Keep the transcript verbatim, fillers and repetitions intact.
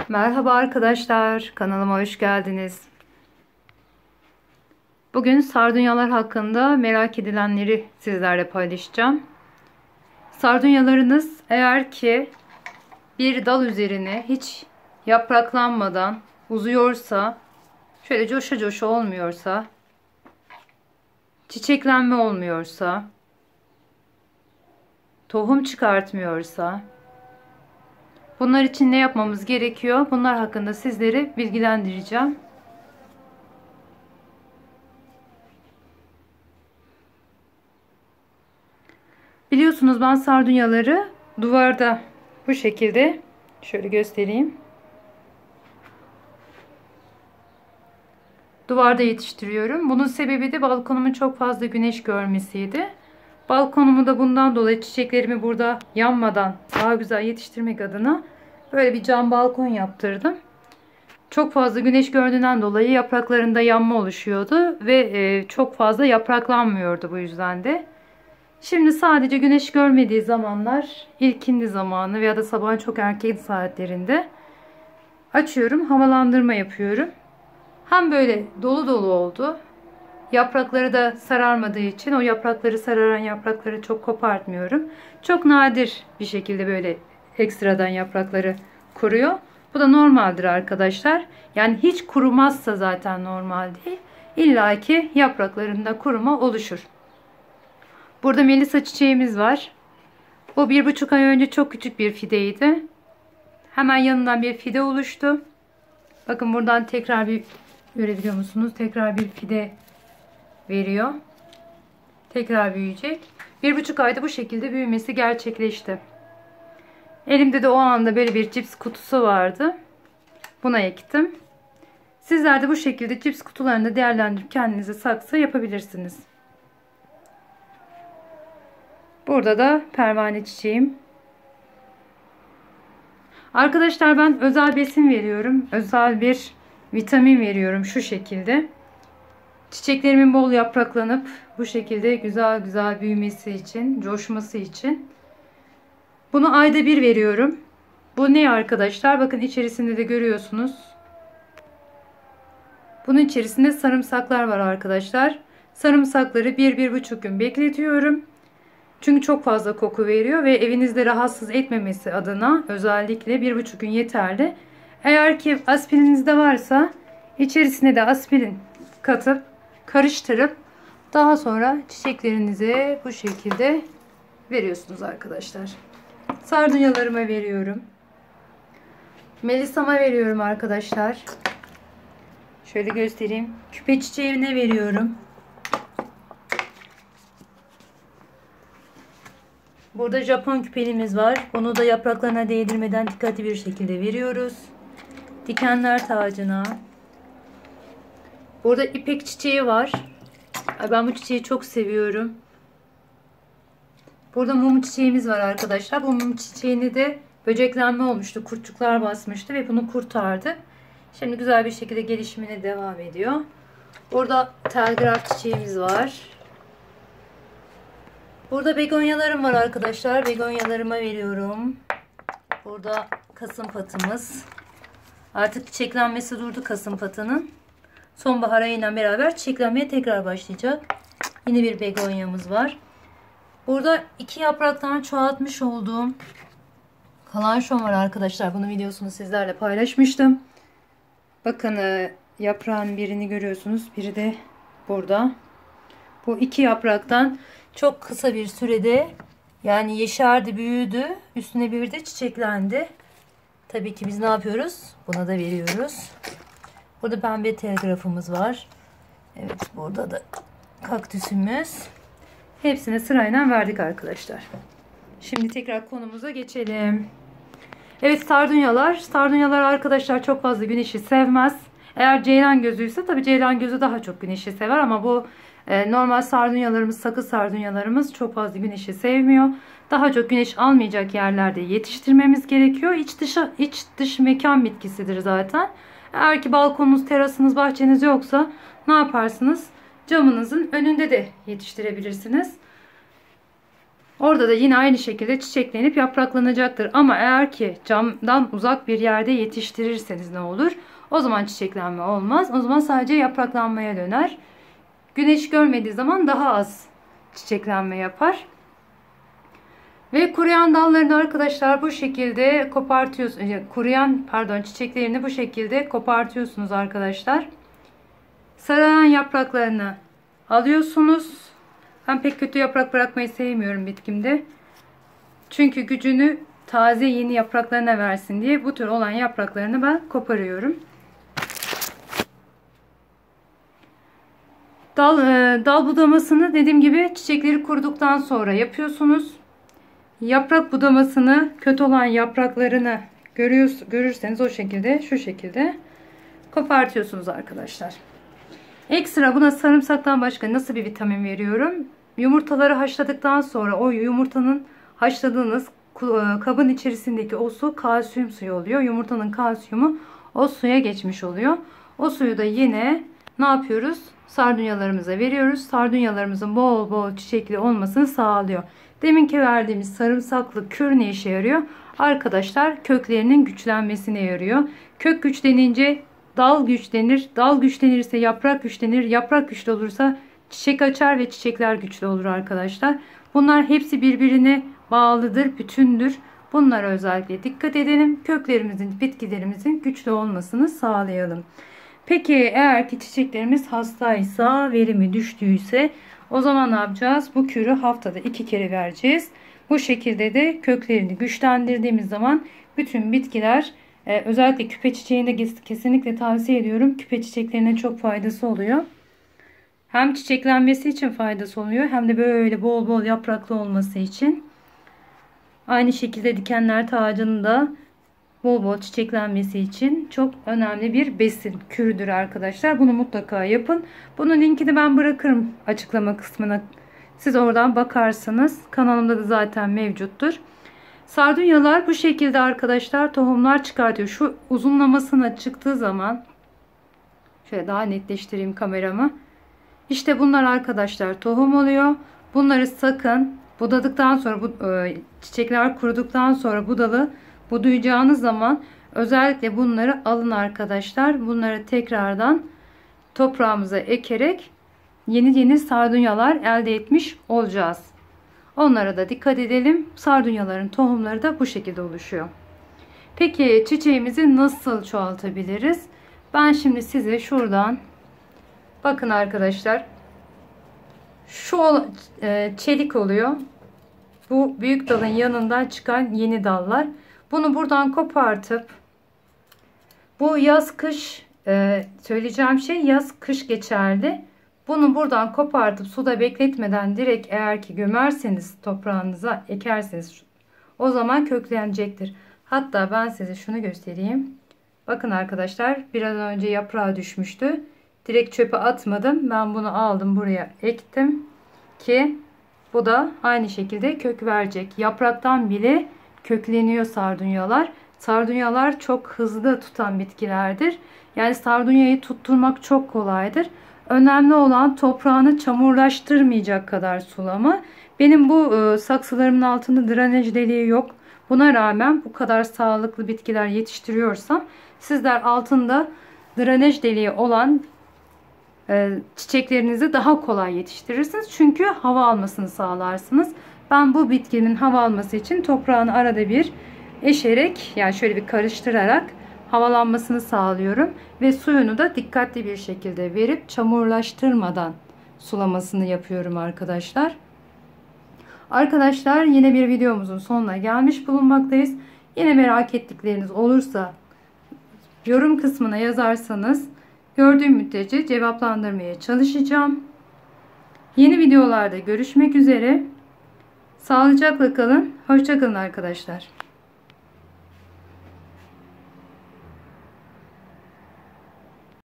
Merhaba arkadaşlar, kanalıma hoş geldiniz. Bugün sardunyalar hakkında merak edilenleri sizlerle paylaşacağım. Sardunyalarınız eğer ki bir dal üzerine hiç yapraklanmadan uzuyorsa, şöyle coşa coşa olmuyorsa, çiçeklenme olmuyorsa, tohum çıkartmıyorsa, bunlar için ne yapmamız gerekiyor? Bunlar hakkında sizleri bilgilendireceğim. Biliyorsunuz ben sardunyaları duvarda bu şekilde şöyle göstereyim. Duvarda yetiştiriyorum. Bunun sebebi de balkonumun çok fazla güneş görmesiydi. Balkonumu da bundan dolayı çiçeklerimi burada yanmadan daha güzel yetiştirmek adına böyle bir cam balkon yaptırdım. Çok fazla güneş gördüğünden dolayı yapraklarında yanma oluşuyordu ve çok fazla yapraklanmıyordu bu yüzden de. Şimdi sadece güneş görmediği zamanlar, ilkindi zamanı veya da sabahın çok erken saatlerinde açıyorum, havalandırma yapıyorum. Hem böyle dolu dolu oldu. Yaprakları da sararmadığı için o yaprakları sararan yaprakları çok kopartmıyorum. Çok nadir bir şekilde böyle ekstradan yaprakları kuruyor. Bu da normaldir arkadaşlar. Yani hiç kurumazsa zaten normal değil. İlla ki yapraklarında kuruma oluşur. Burada Melisa çiçeğimiz var. Bu bir buçuk ay önce çok küçük bir fideydi. Hemen yanından bir fide oluştu. Bakın buradan tekrar bir görebiliyor musunuz? Tekrar bir fide veriyor. Tekrar büyüyecek. Bir buçuk ayda bu şekilde büyümesi gerçekleşti. Elimde de o anda böyle bir cips kutusu vardı. Buna ektim. Sizler de bu şekilde cips kutularını da değerlendirip kendinize saksı yapabilirsiniz. Burada da pervane çiçeğim. Arkadaşlar ben özel besin veriyorum. Özel bir vitamin veriyorum şu şekilde. Çiçeklerimin bol yapraklanıp bu şekilde güzel güzel büyümesi için, coşması için. Bunu ayda bir veriyorum. Bu ne arkadaşlar? Bakın içerisinde de görüyorsunuz. Bunun içerisinde sarımsaklar var arkadaşlar. Sarımsakları bir bir buçuk gün bekletiyorum. Çünkü çok fazla koku veriyor ve evinizde rahatsız etmemesi adına özellikle bir buçuk gün yeterli. Eğer ki aspirinizde varsa içerisine de aspirin katıp karıştırıp daha sonra çiçeklerinize bu şekilde veriyorsunuz arkadaşlar. Sardunyalarıma veriyorum. Melisa'ma veriyorum arkadaşlar. Şöyle göstereyim. Küpe çiçeğine veriyorum. Burada Japon küpelimiz var. Bunu da yapraklarına değdirmeden dikkatli bir şekilde veriyoruz. Dikenler tacına. Burada ipek çiçeği var. Ben bu çiçeği çok seviyorum. Burada mum çiçeğimiz var arkadaşlar. Bu mum çiçeğini de böceklenme olmuştu. Kurtçuklar basmıştı ve bunu kurtardı. Şimdi güzel bir şekilde gelişimine devam ediyor. Burada telgraf çiçeğimiz var. Burada begonyalarım var arkadaşlar. Begonyalarıma veriyorum. Burada kasımpatımız. Artık çiçeklenmesi durdu kasımpatının. Sonbahar ayıyla beraber çiçeklenmeye tekrar başlayacak. Yine bir begonyamız var. Burada iki yapraktan çoğaltmış olduğum kalançom var arkadaşlar. Bunun videosunu sizlerle paylaşmıştım. Bakın yaprağın birini görüyorsunuz. Biri de burada. Bu iki yapraktan çok kısa bir sürede yani yeşerdi, büyüdü. Üstüne bir de çiçeklendi. Tabii ki biz ne yapıyoruz? Buna da veriyoruz. Burada pembe telgrafımız var. Evet, burada da kaktüsümüz. Hepsine sırayla verdik arkadaşlar. Şimdi tekrar konumuza geçelim. Evet, sardunyalar. Sardunyalar arkadaşlar çok fazla güneşi sevmez. Eğer ceylan gözüyse tabii ceylan gözü daha çok güneşi sever ama bu e, normal sardunyalarımız, sakız sardunyalarımız çok fazla güneşi sevmiyor. Daha çok güneş almayacak yerlerde yetiştirmemiz gerekiyor. İç dışa iç dış mekan bitkisidir zaten. Eğer ki balkonunuz, terasınız, bahçeniz yoksa ne yaparsınız? Camınızın önünde de yetiştirebilirsiniz. Orada da yine aynı şekilde çiçeklenip yapraklanacaktır. Ama eğer ki camdan uzak bir yerde yetiştirirseniz ne olur? O zaman çiçeklenme olmaz. O zaman sadece yapraklanmaya döner. Güneş görmediği zaman daha az çiçeklenme yapar. Ve kuruyan dallarını arkadaşlar bu şekilde kopartıyorsunuz. Kuruyan pardon çiçeklerini bu şekilde kopartıyorsunuz arkadaşlar. Sararan yapraklarını alıyorsunuz. Ben pek kötü yaprak bırakmayı sevmiyorum bitkimde. Çünkü gücünü taze yeni yapraklarına versin diye bu tür olan yapraklarını ben koparıyorum. Dal, e, dal budamasını dediğim gibi çiçekleri kuruduktan sonra yapıyorsunuz. Yaprak budamasını, kötü olan yapraklarını görüyorsunuz, görürseniz o şekilde, şu şekilde kopartıyorsunuz arkadaşlar. Ekstra buna sarımsaktan başka nasıl bir vitamin veriyorum? Yumurtaları haşladıktan sonra o yumurtanın haşladığınız kabın içerisindeki o su kalsiyum suyu oluyor. Yumurtanın kalsiyumu o suya geçmiş oluyor. O suyu da yine ne yapıyoruz? Sardunyalarımıza veriyoruz. Sardunyalarımızın bol bol çiçekli olmasını sağlıyor. Deminki verdiğimiz sarımsaklı kür ne işe yarıyor? Arkadaşlar köklerinin güçlenmesine yarıyor. Kök güçlenince dal güçlenir. Dal güçlenirse yaprak güçlenir. Yaprak güçlü olursa çiçek açar ve çiçekler güçlü olur arkadaşlar. Bunlar hepsi birbirine bağlıdır, bütündür. Bunlara özellikle dikkat edelim. Köklerimizin, bitkilerimizin güçlü olmasını sağlayalım. Peki eğer ki çiçeklerimiz hastaysa, verimi düştüyse o zaman ne yapacağız? Bu kürü haftada iki kere vereceğiz. Bu şekilde de köklerini güçlendirdiğimiz zaman bütün bitkiler, e, özellikle küpe çiçeğinde kesinlikle tavsiye ediyorum. Küpe çiçeklerine çok faydası oluyor. Hem çiçeklenmesi için faydası oluyor hem de böyle bol bol yapraklı olması için. Aynı şekilde dikenler ağacının da bol bol çiçeklenmesi için çok önemli bir besin kürüdür arkadaşlar. Bunu mutlaka yapın. Bunun linkini ben bırakırım açıklama kısmına. Siz oradan bakarsınız. Kanalımda da zaten mevcuttur. Sardunyalar bu şekilde arkadaşlar tohumlar çıkartıyor. Şu uzunlamasına çıktığı zaman şöyle daha netleştireyim kameramı. İşte bunlar arkadaşlar tohum oluyor. Bunları sakın budadıktan sonra bu e, çiçekler kuruduktan sonra budalı budayacağınız zaman özellikle bunları alın arkadaşlar. Bunları tekrardan toprağımıza ekerek yeni yeni sardunyalar elde etmiş olacağız. Onlara da dikkat edelim. Sardunyaların tohumları da bu şekilde oluşuyor. Peki çiçeğimizi nasıl çoğaltabiliriz? Ben şimdi size şuradan bakın arkadaşlar. Şu e, çelik oluyor. Bu büyük dalın yanından çıkan yeni dallar. Bunu buradan kopartıp bu yaz kış e, söyleyeceğim şey yaz kış geçerli. Bunu buradan kopartıp suda bekletmeden direkt eğer ki gömerseniz toprağınıza ekerseniz o zaman köklenecektir. Hatta ben size şunu göstereyim. Bakın arkadaşlar biraz önce yaprağı düşmüştü. Direkt çöpe atmadım. Ben bunu aldım buraya ektim ki bu da aynı şekilde kök verecek. Yapraktan bile kökleniyor sardunyalar. Sardunyalar çok hızlı tutan bitkilerdir. Yani sardunyayı tutturmak çok kolaydır. Önemli olan toprağını çamurlaştırmayacak kadar sulama. Benim bu e, saksılarımın altında drenaj deliği yok. Buna rağmen bu kadar sağlıklı bitkiler yetiştiriyorsam sizler altında drenaj deliği olan e, çiçeklerinizi daha kolay yetiştirirsiniz. Çünkü hava almasını sağlarsınız. Ben bu bitkinin hava alması için toprağını arada bir eşerek yani şöyle bir karıştırarak havalanmasını sağlıyorum ve suyunu da dikkatli bir şekilde verip çamurlaştırmadan sulamasını yapıyorum arkadaşlar. Arkadaşlar yine bir videomuzun sonuna gelmiş bulunmaktayız. Yine merak ettikleriniz olursa yorum kısmına yazarsanız gördüğüm müddetçe cevaplandırmaya çalışacağım. Yeni videolarda görüşmek üzere. Sağlıcakla kalın. Hoşça kalın arkadaşlar.